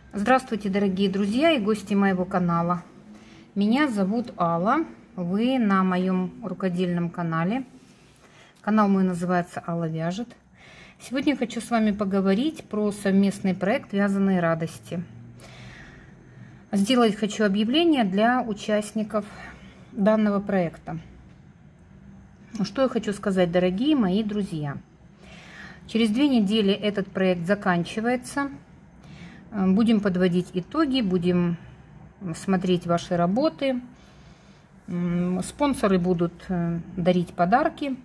Здравствуйте, дорогие друзья и гости моего канала. Меня зовут Алла. Вы на моем рукодельном канале. Канал мой называется Алла вяжет. Сегодня я хочу с вами поговорить про совместный проект «Вязаные радости». Сделать хочу объявление для участников данного проекта. Что я хочу сказать, дорогие мои друзья. Через 2 недели этот проект заканчивается. Будем подводить итоги, будем смотреть ваши работы. Спонсоры будут дарить подарки.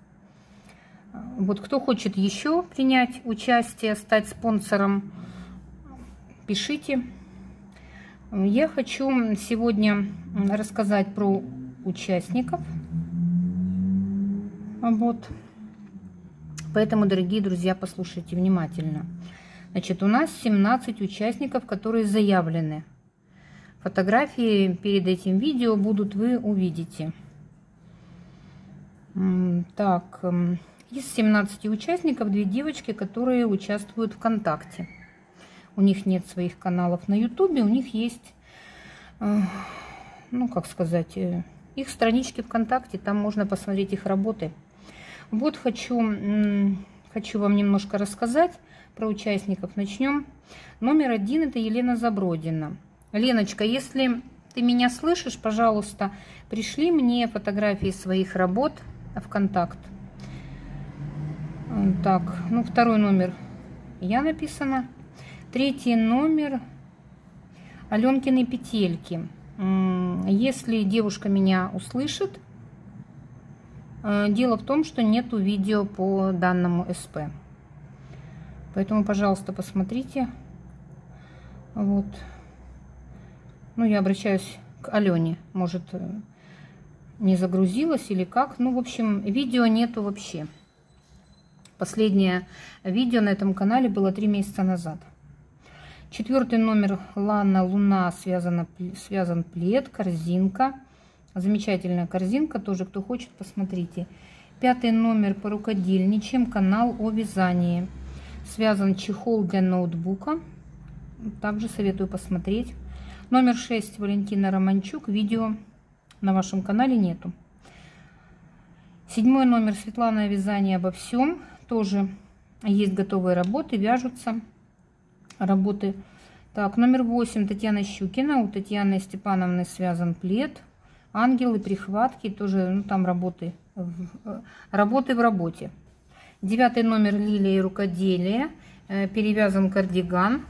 Вот кто хочет еще принять участие, стать спонсором, пишите. Я хочу сегодня рассказать про участников. Вот. Поэтому, дорогие друзья, послушайте внимательно. Значит, у нас 17 участников, которые заявлены. Фотографии перед этим видео будут, вы увидите. Так, из 17 участников 2 девочки, которые участвуют ВКонтакте. У них нет своих каналов на Ютубе, у них есть, ну, как сказать, их странички ВКонтакте, там можно посмотреть их работы. Вот хочу вам немножко рассказать про участников. Начнем. Номер 1 это Елена Забродина. Леночка, если ты меня слышишь, пожалуйста, пришли мне фотографии своих работ в контакт. Так, ну, 2 номер я написана. 3 номер Аленкины петельки. Если девушка меня услышит, дело в том, что нету видео по данному СП. Поэтому, пожалуйста, посмотрите. Вот. Ну, я обращаюсь к Алене. Может, не загрузилась или как. Ну, в общем, видео нету вообще. Последнее видео на этом канале было 3 месяца назад. 4 номер Лана Луна, связан плед, корзинка. Замечательная корзинка, тоже кто хочет, посмотрите. 5 номер по рукодельничьим, канал о вязании. Связан чехол для ноутбука. Также советую посмотреть. Номер 6 Валентина Романчук. Видео на вашем канале нету. 7 номер Светлана Вязание обо всем. Тоже есть готовые работы, вяжутся работы. Так, номер 8 Татьяна Щукина. У Татьяны Степановны связан плед. Ангелы, прихватки. Тоже, ну, там работы в работе. 9 номер Лилия и рукоделие. Перевязан кардиган.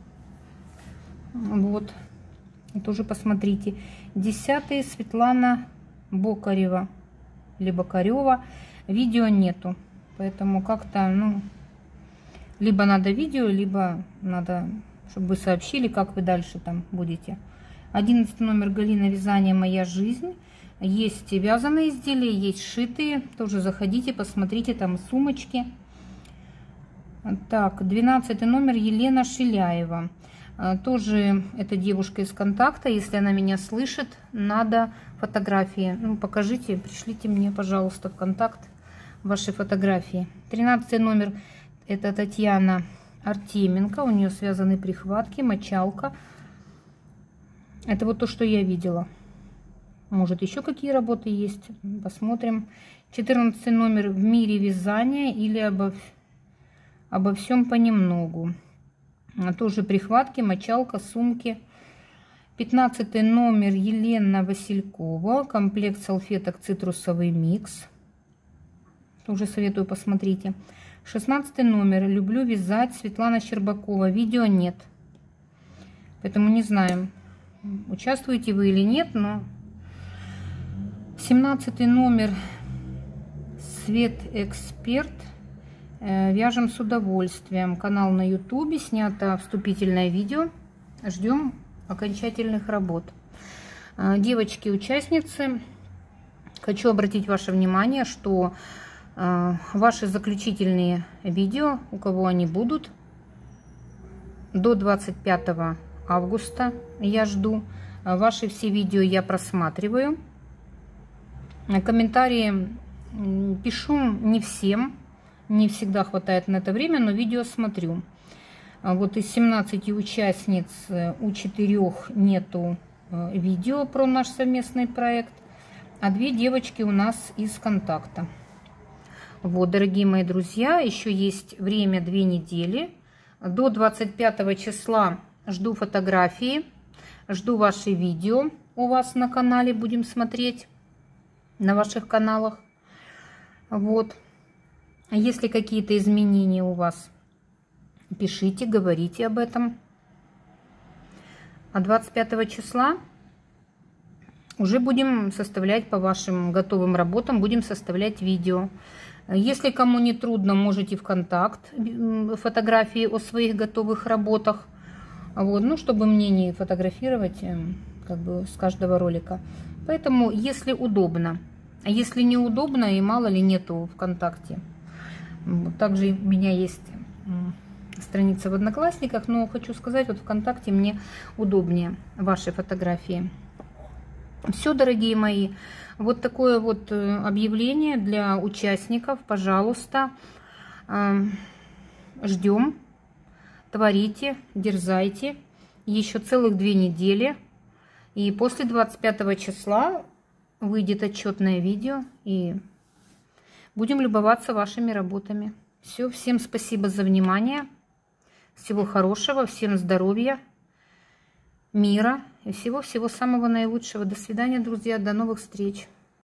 Вот. Тоже посмотрите. 10 Светлана Бокарева. Или Бокарева. Видео нету. Поэтому как-то, ну, либо надо видео, либо надо, чтобы вы сообщили, как вы дальше там будете. 11 номер Галина Вязание «Моя жизнь». Есть вязаные изделия, есть сшитые. Тоже заходите, посмотрите, там сумочки. Так, 12 номер Елена Шиляева. Тоже эта девушка из контакта. Если она меня слышит, надо фотографии. Ну, покажите, пришлите мне, пожалуйста, в контакт ваши фотографии. 13 номер это Татьяна Артеменко. У нее связаны прихватки, мочалка. Это вот то, что я видела. Может, еще какие работы есть. Посмотрим. 14 номер в мире вязания или обо всем понемногу. Тоже прихватки, мочалка, сумки. 15 номер Елена Василькова. Комплект салфеток цитрусовый микс. Тоже советую, посмотрите. 16 номер Люблю вязать Светлана Щербакова. Видео нет. Поэтому не знаем, участвуете вы или нет, но 17 номер Свет Эксперт. Вяжем с удовольствием. Канал на ютубе. Снято вступительное видео. Ждем окончательных работ. Девочки, участницы, хочу обратить ваше внимание, что ваши заключительные видео, у кого они будут, до 25 августа я жду. Ваши все видео я просматриваю. Комментарии пишу не всем. Не всегда хватает на это время, но видео смотрю. Вот из 17 участниц у 4 нету видео про наш совместный проект, а 2 девочки у нас из контакта. Вот, дорогие мои друзья, еще есть время 2 недели. До 25 числа жду фотографии, жду ваши видео у вас на канале, будем смотреть на ваших каналах. Вот. Если какие-то изменения у вас, пишите, говорите об этом. А 25 числа уже будем составлять по вашим готовым работам, будем составлять видео. Если кому не трудно, можете в контакт фотографии о своих готовых работах. Вот, ну, чтобы мне не фотографировать как бы с каждого ролика. Поэтому, если удобно. А если неудобно и мало ли нету ВКонтакте. Также у меня есть страница в Одноклассниках, но хочу сказать, вот ВКонтакте мне удобнее ваши фотографии. Все, дорогие мои, вот такое вот объявление для участников. Пожалуйста, ждем, творите, дерзайте. Еще целых 2 недели. И после 25 числа выйдет отчетное видео, и будем любоваться вашими работами. Все, всем спасибо за внимание. Всего хорошего, всем здоровья, мира и всего-всего самого наилучшего. До свидания, друзья, до новых встреч.